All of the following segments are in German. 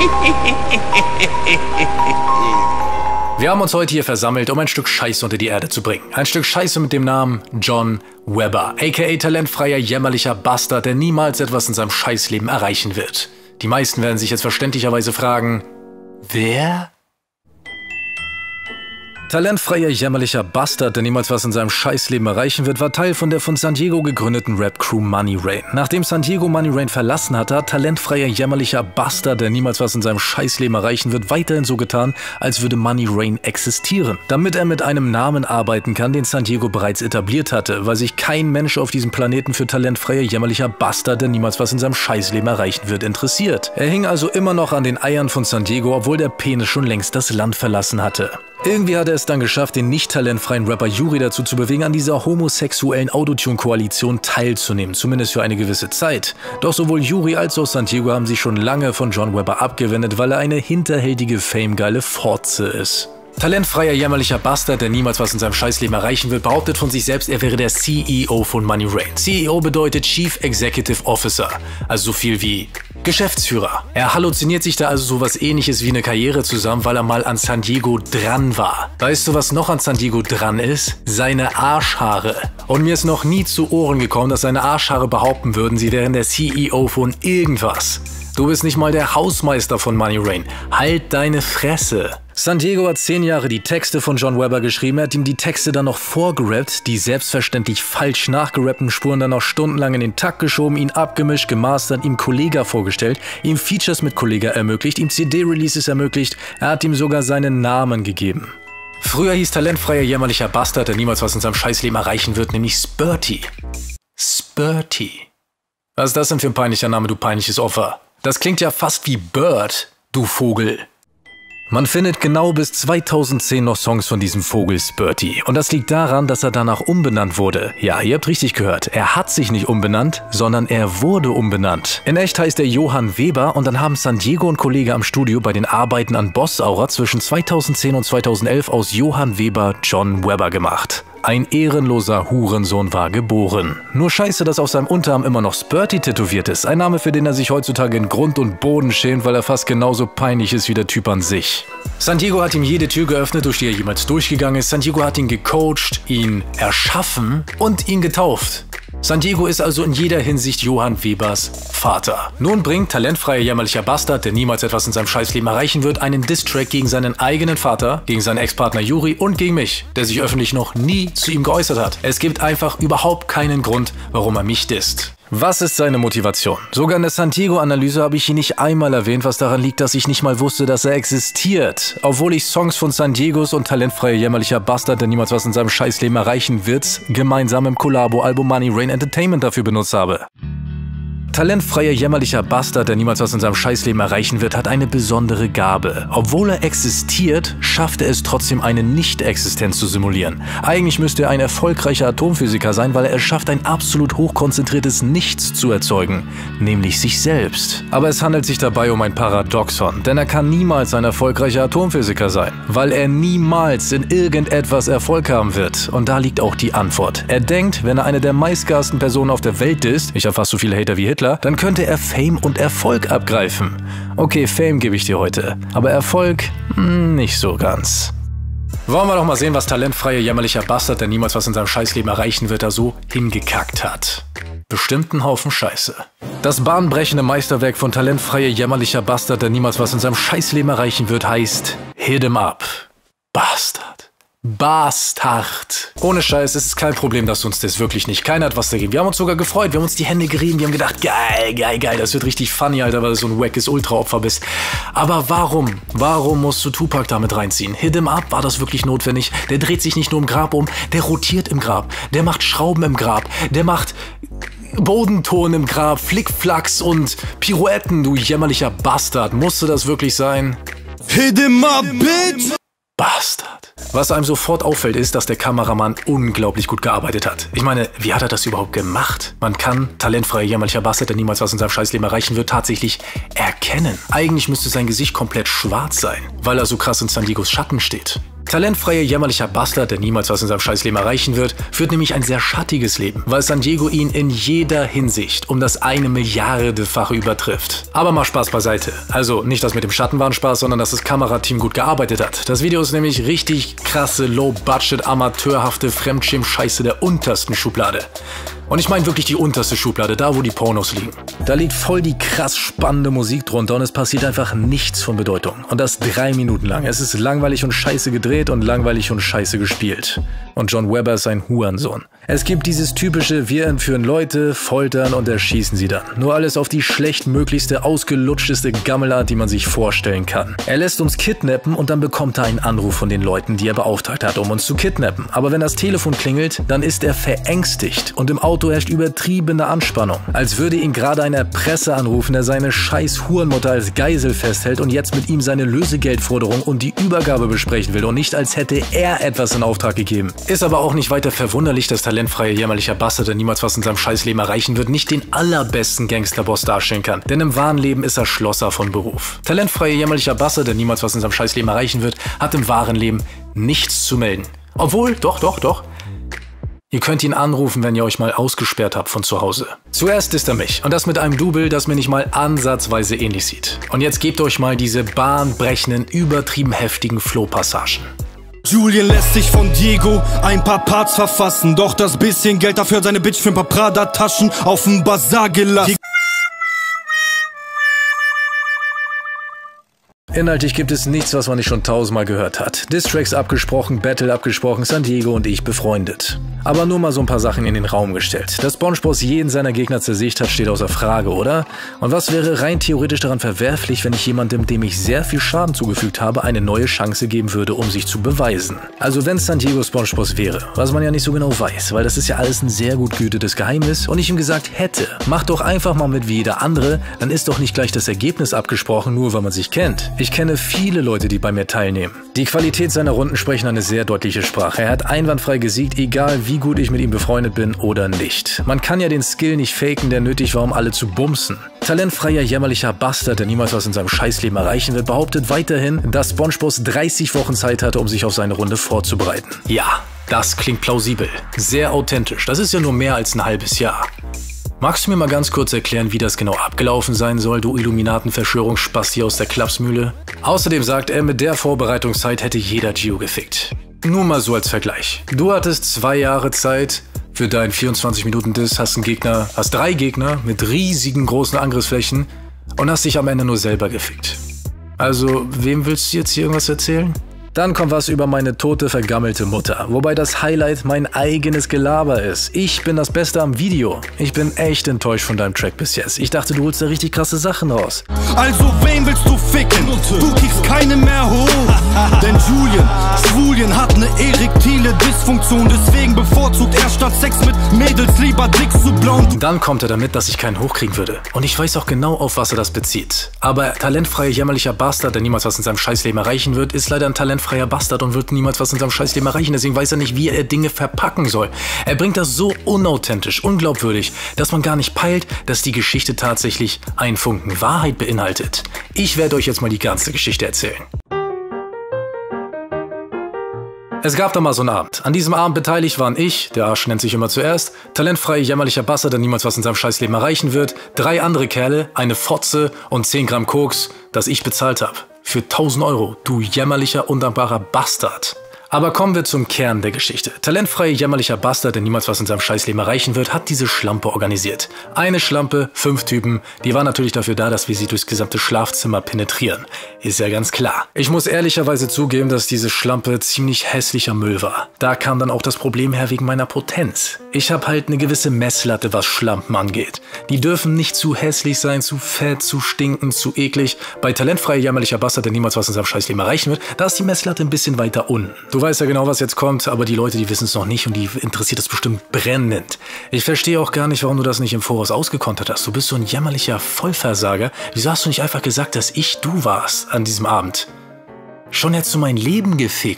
Wir haben uns heute hier versammelt, um ein Stück Scheiße unter die Erde zu bringen. Ein Stück Scheiße mit dem Namen John Webber, aka talentfreier, jämmerlicher Bastard, der niemals etwas in seinem Scheißleben erreichen wird. Die meisten werden sich jetzt verständlicherweise fragen, wer? Talentfreier, jämmerlicher Bastard, der niemals was in seinem Scheißleben erreichen wird, war Teil von der von San Diego gegründeten Rap-Crew Money Rain. Nachdem San Diego Money Rain verlassen hatte, hat talentfreier, jämmerlicher Bastard, der niemals was in seinem Scheißleben erreichen wird, weiterhin so getan, als würde Money Rain existieren. Damit er mit einem Namen arbeiten kann, den San Diego bereits etabliert hatte, weil sich kein Mensch auf diesem Planeten für talentfreier, jämmerlicher Bastard, der niemals was in seinem Scheißleben erreichen wird, interessiert. Er hing also immer noch an den Eiern von San Diego, obwohl der Penis schon längst das Land verlassen hatte. Irgendwie hat er es dann geschafft, den nicht talentfreien Rapper Yuri dazu zu bewegen, an dieser homosexuellen Autotune-Koalition teilzunehmen, zumindest für eine gewisse Zeit. Doch sowohl Yuri als auch San Diego haben sich schon lange von John Webber abgewendet, weil er eine hinterhältige, famegeile Fotze ist. Talentfreier, jämmerlicher Bastard, der niemals was in seinem Scheißleben erreichen wird, behauptet von sich selbst, er wäre der CEO von Money Rain. CEO bedeutet Chief Executive Officer, also so viel wie Geschäftsführer. Er halluziniert sich da also sowas ähnliches wie eine Karriere zusammen, weil er mal an San Diego dran war. Weißt du, was noch an San Diego dran ist? Seine Arschhaare. Und mir ist noch nie zu Ohren gekommen, dass seine Arschhaare behaupten würden, sie wären der CEO von irgendwas. Du bist nicht mal der Hausmeister von Money Rain. Halt deine Fresse. San Diego hat 10 Jahre die Texte von John Webber geschrieben, er hat ihm die Texte dann noch vorgerappt, die selbstverständlich falsch nachgerappten Spuren dann noch stundenlang in den Takt geschoben, ihn abgemischt, gemastert, ihm Kollega vorgestellt, ihm Features mit Kollega ermöglicht, ihm CD-Releases ermöglicht, er hat ihm sogar seinen Namen gegeben. Früher hieß talentfreier, jämmerlicher Bastard, der niemals was in seinem Scheißleben erreichen wird, nämlich Spurty. Spurty. Was ist das denn für ein peinlicher Name, du peinliches Opfer? Das klingt ja fast wie Bird, du Vogel. Man findet genau bis 2010 noch Songs von diesem Vogel Spurty. Und das liegt daran, dass er danach umbenannt wurde. Ja, ihr habt richtig gehört. Er hat sich nicht umbenannt, sondern er wurde umbenannt. In echt heißt er Johann Weber und dann haben San Diego und Kollege am Studio bei den Arbeiten an Boss Aura zwischen 2010 und 2011 aus Johann Weber John Webber gemacht. Ein ehrenloser Hurensohn war geboren. Nur scheiße, dass auf seinem Unterarm immer noch Spurty tätowiert ist. Ein Name, für den er sich heutzutage in Grund und Boden schämt, weil er fast genauso peinlich ist wie der Typ an sich. San Diego hat ihm jede Tür geöffnet, durch die er jemals durchgegangen ist. San Diego hat ihn gecoacht, ihn erschaffen und ihn getauft. San Diego ist also in jeder Hinsicht Johann Webers Vater. Nun bringt talentfreier, jämmerlicher Bastard, der niemals etwas in seinem Scheißleben erreichen wird, einen Diss-Track gegen seinen eigenen Vater, gegen seinen Ex-Partner Yuri und gegen mich, der sich öffentlich noch nie zu ihm geäußert hat. Es gibt einfach überhaupt keinen Grund, warum er mich disst. Was ist seine Motivation? Sogar in der San Diego-Analyse habe ich ihn nicht einmal erwähnt, was daran liegt, dass ich nicht mal wusste, dass er existiert. Obwohl ich Songs von San Diegos und talentfreier, jämmerlicher Bastard, der niemals was in seinem Scheißleben erreichen wird, gemeinsam im Collabo-Album Money Rain Entertainment dafür benutzt habe. Talentfreier, jämmerlicher Bastard, der niemals was in seinem Scheißleben erreichen wird, hat eine besondere Gabe. Obwohl er existiert, schafft er es trotzdem, eine Nicht-Existenz zu simulieren. Eigentlich müsste er ein erfolgreicher Atomphysiker sein, weil er es schafft, ein absolut hochkonzentriertes Nichts zu erzeugen, nämlich sich selbst. Aber es handelt sich dabei um ein Paradoxon, denn er kann niemals ein erfolgreicher Atomphysiker sein, weil er niemals in irgendetwas Erfolg haben wird. Und da liegt auch die Antwort. Er denkt, wenn er eine der meistgehassten Personen auf der Welt ist, ich habe fast so viele Hater wie Hitler, dann könnte er Fame und Erfolg abgreifen. Okay, Fame gebe ich dir heute, aber Erfolg nicht so ganz. Wollen wir doch mal sehen, was talentfreier, jämmerlicher Bastard, der niemals was in seinem Scheißleben erreichen wird, da so hingekackt hat. Bestimmt ein Haufen Scheiße. Das bahnbrechende Meisterwerk von talentfreier, jämmerlicher Bastard, der niemals was in seinem Scheißleben erreichen wird, heißt Hit 'em Up. Bastard. Bastard. Ohne Scheiß, es ist kein Problem, dass uns das wirklich nicht. Keiner hat was dagegen. Wir haben uns sogar gefreut, wir haben uns die Hände gerieben, wir haben gedacht, geil, geil, geil, das wird richtig funny, Alter, weil du so ein wackes Ultra-Opfer bist. Aber warum? Warum musst du Tupac damit reinziehen? Hit 'em Up, war das wirklich notwendig? Der dreht sich nicht nur im Grab um, der rotiert im Grab, der macht Schrauben im Grab, der macht Bodenton im Grab, Flickflacks und Pirouetten, du jämmerlicher Bastard. Musste das wirklich sein? Hit 'em up, bitch! Bastard. Was einem sofort auffällt, ist, dass der Kameramann unglaublich gut gearbeitet hat. Ich meine, wie hat er das überhaupt gemacht? Man kann talentfreier jämmerlicher Bastard, der niemals was in seinem Scheißleben erreichen wird, tatsächlich erkennen. Eigentlich müsste sein Gesicht komplett schwarz sein, weil er so krass in San Diegos Schatten steht. Talentfreier jämmerlicher Bastard, der niemals was in seinem Scheißleben erreichen wird, führt nämlich ein sehr schattiges Leben, weil San Diego ihn in jeder Hinsicht um das 1 Milliardefache übertrifft. Aber mal Spaß beiseite. Also nicht das mit dem Schatten war ein Spaß, sondern dass das Kamerateam gut gearbeitet hat. Das Video ist nämlich richtig krasse, low-budget, amateurhafte Fremdschirm-Scheiße der untersten Schublade. Und ich meine wirklich die unterste Schublade, da wo die Pornos liegen. Da liegt voll die krass spannende Musik drunter und es passiert einfach nichts von Bedeutung. Und das 3 Minuten lang. Es ist langweilig und scheiße gedreht und langweilig und scheiße gespielt. Und John Webber ist ein Hurensohn. Es gibt dieses typische, wir entführen Leute, foltern und erschießen sie dann. Nur alles auf die schlechtmöglichste, ausgelutschteste Gammelart, die man sich vorstellen kann. Er lässt uns kidnappen und dann bekommt er einen Anruf von den Leuten, die er beauftragt hat, um uns zu kidnappen. Aber wenn das Telefon klingelt, dann ist er verängstigt und im Auto herrscht übertriebene Anspannung. Als würde ihn gerade ein Erpresser anrufen, der seine scheiß Hurenmutter als Geisel festhält und jetzt mit ihm seine Lösegeldforderung und die Übergabe besprechen will und nicht als hätte er etwas in Auftrag gegeben. Ist aber auch nicht weiter verwunderlich, dass talentfreier jämmerlicher Bastard, der niemals was in seinem Scheißleben erreichen wird, nicht den allerbesten Gangsterboss darstellen kann. Denn im wahren Leben ist er Schlosser von Beruf. Talentfreier jämmerlicher Bastard, der niemals was in seinem Scheißleben erreichen wird, hat im wahren Leben nichts zu melden. Obwohl, doch. Ihr könnt ihn anrufen, wenn ihr euch mal ausgesperrt habt von zu Hause. Zuerst ist er mich und das mit einem Double, das mir nicht mal ansatzweise ähnlich sieht. Und jetzt gebt euch mal diese bahnbrechenden, übertrieben heftigen Flow-Passagen. Julian lässt sich von Diego ein paar Parts verfassen, doch das bisschen Geld dafür hat seine Bitch für ein paar Prada-Taschen auf dem Bazar gelassen. Inhaltlich gibt es nichts, was man nicht schon 1000-mal gehört hat. Distracks abgesprochen, Battle abgesprochen, San Diego und ich befreundet. Aber nur mal so ein paar Sachen in den Raum gestellt. Dass SpongeBob jeden seiner Gegner zersägt hat, steht außer Frage, oder? Und was wäre rein theoretisch daran verwerflich, wenn ich jemandem, dem ich sehr viel Schaden zugefügt habe, eine neue Chance geben würde, um sich zu beweisen? Also wenn San Diego SpongeBob wäre, was man ja nicht so genau weiß, weil das ist ja alles ein sehr gut gehütetes Geheimnis und ich ihm gesagt hätte, mach doch einfach mal mit wie jeder andere, dann ist doch nicht gleich das Ergebnis abgesprochen, nur weil man sich kennt. Ich kenne viele Leute, die bei mir teilnehmen. Die Qualität seiner Runden sprechen eine sehr deutliche Sprache. Er hat einwandfrei gesiegt, egal wie gut ich mit ihm befreundet bin oder nicht. Man kann ja den Skill nicht faken, der nötig war, um alle zu bumsen. Talentfreier jämmerlicher Bastard, der niemals was in seinem Scheißleben erreichen wird, behauptet weiterhin, dass SpongeBob 30 Wochen Zeit hatte, um sich auf seine Runde vorzubereiten. Ja, das klingt plausibel. Sehr authentisch. Das ist ja nur mehr als ein halbes Jahr. Magst du mir mal ganz kurz erklären, wie das genau abgelaufen sein soll, du Illuminaten-Verschwörungsspasti aus der Klapsmühle? Außerdem sagt er, mit der Vorbereitungszeit hätte jeder Gio gefickt. Nur mal so als Vergleich. Du hattest 2 Jahre Zeit für deinen 24-Minuten-Diss, hast 3 Gegner mit riesigen großen Angriffsflächen und hast dich am Ende nur selber gefickt. Also, wem willst du jetzt hier irgendwas erzählen? Dann kommt was über meine tote, vergammelte Mutter. Wobei das Highlight mein eigenes Gelaber ist. Ich bin das Beste am Video. Ich bin echt enttäuscht von deinem Track bis jetzt. Ich dachte, du holst da richtig krasse Sachen raus. Also wen willst du ficken? Du kriegst keine mehr hoch. Denn Julian hat eine erektile Dysfunktion. Deswegen bevorzugt er statt Sex mit Mädels lieber Dicks zu blauen. Dann kommt er damit, dass ich keinen hochkriegen würde. Und ich weiß auch genau, auf was er das bezieht. Aber talentfreier jämmerlicher Bastard, der niemals was in seinem Scheißleben erreichen wird, ist leider ein talentfreier Bastard und wird niemals was in seinem Scheißleben erreichen. Deswegen weiß er nicht, wie er Dinge verpacken soll. Er bringt das so unauthentisch, unglaubwürdig, dass man gar nicht peilt, dass die Geschichte tatsächlich einen Funken Wahrheit beinhaltet. Ich werde euch jetzt mal die ganze Geschichte erzählen. Es gab da mal so einen Abend. An diesem Abend beteiligt waren ich, der Arsch nennt sich immer zuerst, talentfreier jämmerlicher Bastard, der niemals was in seinem Scheißleben erreichen wird, 3 andere Kerle, eine Fotze und 10 Gramm Koks, das ich bezahlt habe. Für 1000 Euro, du jämmerlicher, undankbarer Bastard. Aber kommen wir zum Kern der Geschichte. Talentfreier jämmerlicher Bastard, der niemals was in seinem Scheißleben erreichen wird, hat diese Schlampe organisiert. Eine Schlampe, 5 Typen, die war natürlich dafür da, dass wir sie durchs gesamte Schlafzimmer penetrieren. Ist ja ganz klar. Ich muss ehrlicherweise zugeben, dass diese Schlampe ziemlich hässlicher Müll war. Da kam dann auch das Problem her wegen meiner Potenz. Ich habe halt eine gewisse Messlatte, was Schlampen angeht. Die dürfen nicht zu hässlich sein, zu fett, zu stinkend, zu eklig. Bei talentfreier jämmerlicher Bastard, der niemals was in seinem Scheißleben erreichen wird, da ist die Messlatte ein bisschen weiter unten. Du weißt ja genau, was jetzt kommt, aber die Leute, die wissen es noch nicht und die interessiert es bestimmt brennend. Ich verstehe auch gar nicht, warum du das nicht im Voraus ausgekontert hast. Du bist so ein jämmerlicher Vollversager. Wieso hast du nicht einfach gesagt, dass ich du warst an diesem Abend? Schon hättest du mein Leben gefickt.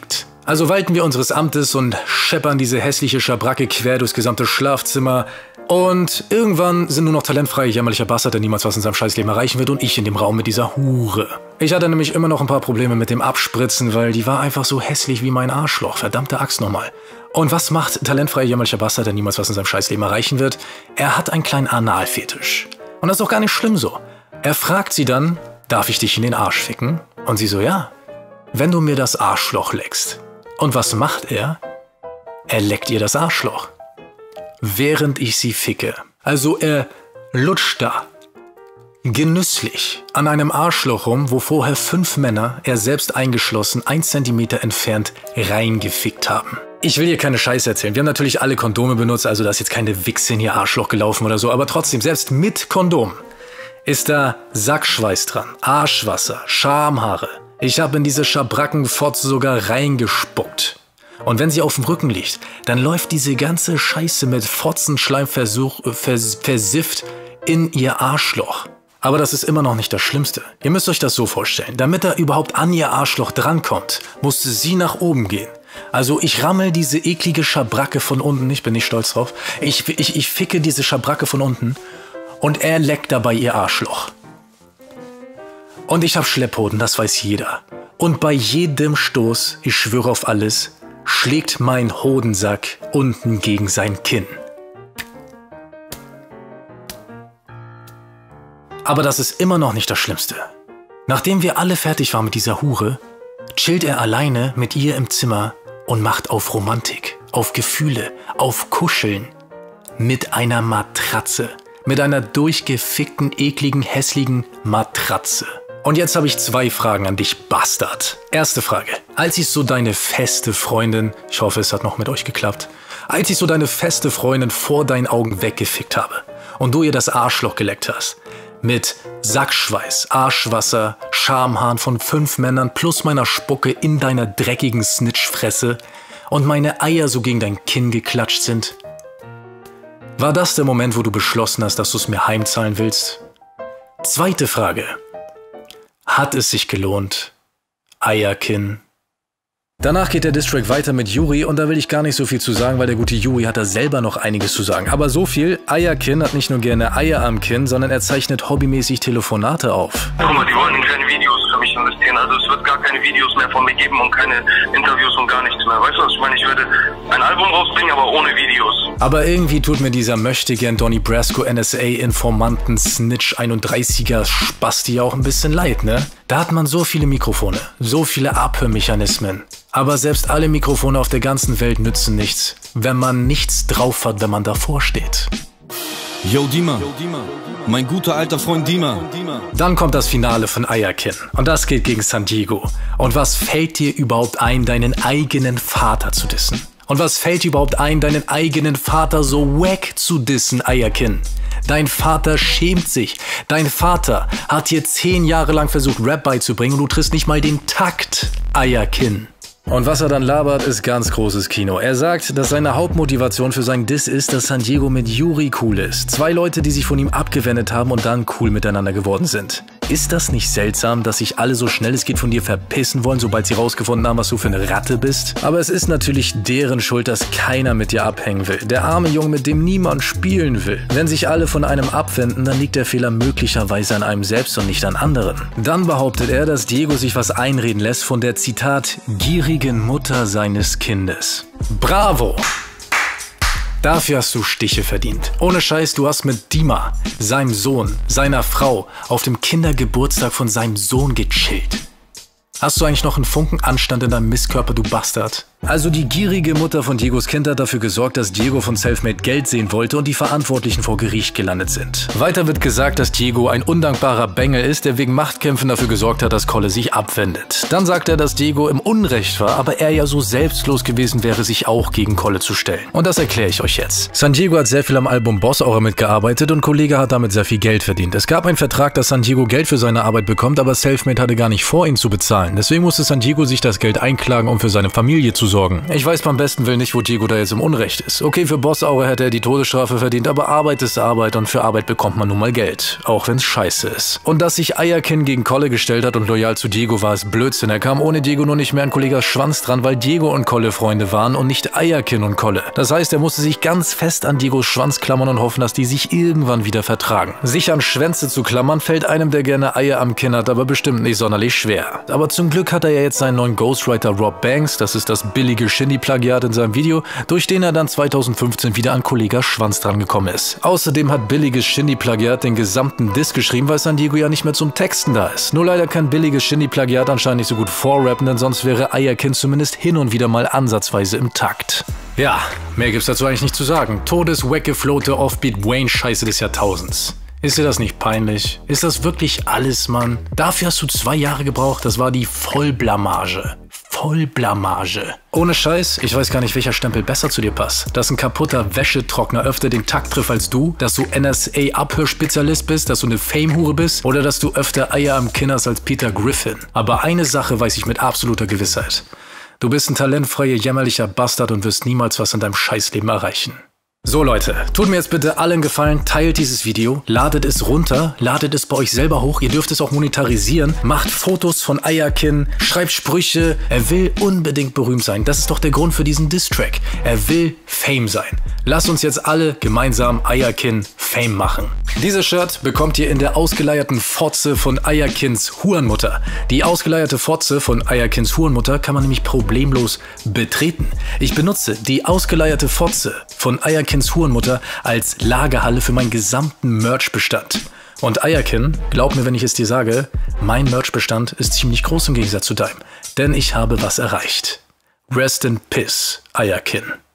Also walten wir unseres Amtes und scheppern diese hässliche Schabracke quer durchs gesamte Schlafzimmer. Und irgendwann sind nur noch talentfreie jämmerlicher Bastard, der niemals was in seinem Scheißleben erreichen wird, und ich in dem Raum mit dieser Hure. Ich hatte nämlich immer noch ein paar Probleme mit dem Abspritzen, weil die war einfach so hässlich wie mein Arschloch. Verdammte Axt nochmal. Und was macht talentfreier jämmerlicher Bastard, der niemals was in seinem Scheißleben erreichen wird? Er hat einen kleinen Analfetisch. Und das ist auch gar nicht schlimm so. Er fragt sie dann, darf ich dich in den Arsch ficken? Und sie so, ja, wenn du mir das Arschloch leckst. Und was macht er? Er leckt ihr das Arschloch. Während ich sie ficke. Also er lutscht da genüsslich an einem Arschloch rum, wo vorher 5 Männer, er selbst eingeschlossen, 1 Zentimeter entfernt reingefickt haben. Ich will hier keine Scheiße erzählen. Wir haben natürlich alle Kondome benutzt, also da ist jetzt keine Wichse in ihr Arschloch gelaufen oder so. Aber trotzdem, selbst mit Kondom ist da Sackschweiß dran, Arschwasser, Schamhaare. Ich habe in diese Schabrackenfotze sogar reingespuckt. Und wenn sie auf dem Rücken liegt, dann läuft diese ganze Scheiße mit Fotzenschleim versifft in ihr Arschloch. Aber das ist immer noch nicht das Schlimmste. Ihr müsst euch das so vorstellen. Damit er überhaupt an ihr Arschloch drankommt, musste sie nach oben gehen. Also ich rammel diese eklige Schabracke von unten, ich bin nicht stolz drauf, ich ficke diese Schabracke von unten und er leckt dabei ihr Arschloch. Und ich hab Schlepphoden, das weiß jeder. Und bei jedem Stoß, ich schwöre auf alles, schlägt mein Hodensack unten gegen sein Kinn. Aber das ist immer noch nicht das Schlimmste. Nachdem wir alle fertig waren mit dieser Hure, chillt er alleine mit ihr im Zimmer und macht auf Romantik, auf Gefühle, auf Kuscheln. Mit einer Matratze. Mit einer durchgefickten, ekligen, hässlichen Matratze. Und jetzt habe ich 2 Fragen an dich, Bastard. Erste Frage. Als ich so deine feste Freundin, ich hoffe, es hat noch mit euch geklappt, als ich so deine feste Freundin vor deinen Augen weggefickt habe und du ihr das Arschloch geleckt hast, mit Sackschweiß, Arschwasser, Schamhaaren von 5 Männern plus meiner Spucke in deiner dreckigen Snitchfresse und meine Eier so gegen dein Kinn geklatscht sind, war das der Moment, wo du beschlossen hast, dass du es mir heimzahlen willst? Zweite Frage. Hat es sich gelohnt? Eierkin. Danach geht der Distrack weiter mit Yuri und da will ich gar nicht so viel zu sagen, weil der gute Yuri hat da selber noch einiges zu sagen. Aber so viel, Eierkin hat nicht nur gerne Eier am Kinn, sondern er zeichnet hobbymäßig Telefonate auf. Guck mal, die wollen in keine Videos für mich investieren. Also es wird gar keine Videos mehr von mir geben und keine Interviews und gar nichts mehr. Weißt du, was ich meine? Ich werde ein Album rausbringen, aber ohne Videos. Aber irgendwie tut mir dieser möchtegern Donnie Brasco NSA-Informanten Snitch 31er Spasti ja auch ein bisschen leid, ne? Da hat man so viele Mikrofone, so viele Abhörmechanismen. Aber selbst alle Mikrofone auf der ganzen Welt nützen nichts, wenn man nichts drauf hat, wenn man davor steht. Yo Dima, mein guter alter Freund Dima. Dann kommt das Finale von Eierkin und das geht gegen San Diego. Und was fällt dir überhaupt ein, deinen eigenen Vater zu dissen? Und was fällt dir überhaupt ein, deinen eigenen Vater so wack zu dissen, Eierkin? Dein Vater schämt sich. Dein Vater hat dir 10 Jahre lang versucht, Rap beizubringen und du triffst nicht mal den Takt, Eierkin. Und was er dann labert, ist ganz großes Kino. Er sagt, dass seine Hauptmotivation für seinen Diss ist, dass San Diego mit Yuri cool ist. 2 Leute, die sich von ihm abgewendet haben und dann cool miteinander geworden sind. Ist das nicht seltsam, dass sich alle so schnell es geht von dir verpissen wollen, sobald sie rausgefunden haben, was du für eine Ratte bist? Aber es ist natürlich deren Schuld, dass keiner mit dir abhängen will. Der arme Junge, mit dem niemand spielen will. Wenn sich alle von einem abwenden, dann liegt der Fehler möglicherweise an einem selbst und nicht an anderen. Dann behauptet er, dass Diego sich was einreden lässt von der, Zitat, gierigen Mutter seines Kindes. Bravo! Dafür hast du Stiche verdient. Ohne Scheiß, du hast mit Dima, seinem Sohn, seiner Frau, auf dem Kindergeburtstag von seinem Sohn gechillt. Hast du eigentlich noch einen Funken Anstand in deinem Mistkörper, du Bastard? Also die gierige Mutter von Diegos Kind hat dafür gesorgt, dass Diego von Selfmade Geld sehen wollte und die Verantwortlichen vor Gericht gelandet sind. Weiter wird gesagt, dass Diego ein undankbarer Bengel ist, der wegen Machtkämpfen dafür gesorgt hat, dass Kolle sich abwendet. Dann sagt er, dass Diego im Unrecht war, aber er ja so selbstlos gewesen wäre, sich auch gegen Kolle zu stellen. Und das erkläre ich euch jetzt. San Diego hat sehr viel am Album Boss Aura mitgearbeitet und Kollege hat damit sehr viel Geld verdient. Es gab einen Vertrag, dass San Diego Geld für seine Arbeit bekommt, aber Selfmade hatte gar nicht vor, ihn zu bezahlen. Deswegen musste San Diego sich das Geld einklagen, um für seine Familie zu sorgen. Ich weiß beim besten Willen nicht, wo Diego da jetzt im Unrecht ist. Okay, für Boss-Aura hätte er die Todesstrafe verdient, aber Arbeit ist Arbeit und für Arbeit bekommt man nun mal Geld. Auch wenn's scheiße ist. Und dass sich Ayakin gegen Kolle gestellt hat und loyal zu Diego war, ist Blödsinn. Er kam ohne Diego nur nicht mehr an Kollegas Schwanz dran, weil Diego und Kolle Freunde waren und nicht Ayakin und Kolle. Das heißt, er musste sich ganz fest an Diegos Schwanz klammern und hoffen, dass die sich irgendwann wieder vertragen. Sich an Schwänze zu klammern, fällt einem, der gerne Eier am Kinn hat, aber bestimmt nicht sonderlich schwer. Aber zum Glück hat er ja jetzt seinen neuen Ghostwriter Rob Banks, das ist das billige Shindy-Plagiat in seinem Video, durch den er dann 2015 wieder an Kollegas Schwanz dran gekommen ist. Außerdem hat billiges Shindy-Plagiat den gesamten Diss geschrieben, weil San Diego ja nicht mehr zum Texten da ist. Nur leider kann billiges Shindy-Plagiat anscheinend nicht so gut vorrappen, denn sonst wäre Ayakin zumindest hin und wieder mal ansatzweise im Takt. Ja, mehr gibt's dazu eigentlich nicht zu sagen. Todesweggeflohte Offbeat-Wayne-Scheiße des Jahrtausends. Ist dir das nicht peinlich? Ist das wirklich alles, Mann? Dafür hast du 2 Jahre gebraucht, das war die Vollblamage. Vollblamage. Ohne Scheiß, ich weiß gar nicht, welcher Stempel besser zu dir passt. Dass ein kaputter Wäschetrockner öfter den Takt trifft als du, dass du NSA-Abhörspezialist bist, dass du eine Fame-Hure bist oder dass du öfter Eier am Kinn hast als Peter Griffin. Aber eine Sache weiß ich mit absoluter Gewissheit. Du bist ein talentfreier, jämmerlicher Bastard und wirst niemals was in deinem Scheißleben erreichen. So Leute, tut mir jetzt bitte allen Gefallen, teilt dieses Video, ladet es runter, ladet es bei euch selber hoch, ihr dürft es auch monetarisieren, macht Fotos von Ayakin, schreibt Sprüche, er will unbedingt berühmt sein, das ist doch der Grund für diesen Diss-Track, er will Fame sein. Lasst uns jetzt alle gemeinsam Ayakin Fame machen. Dieses Shirt bekommt ihr in der ausgeleierten Fotze von Ayakins Hurenmutter. Die ausgeleierte Fotze von Ayakins Hurenmutter kann man nämlich problemlos betreten. Ich benutze die ausgeleierte Fotze von Ayakins Hurenmutter als Lagerhalle für meinen gesamten Merchbestand. Und Ayakin, glaub mir, wenn ich es dir sage, mein Merchbestand ist ziemlich groß im Gegensatz zu deinem. Denn ich habe was erreicht. Rest in Piss, Ayakin.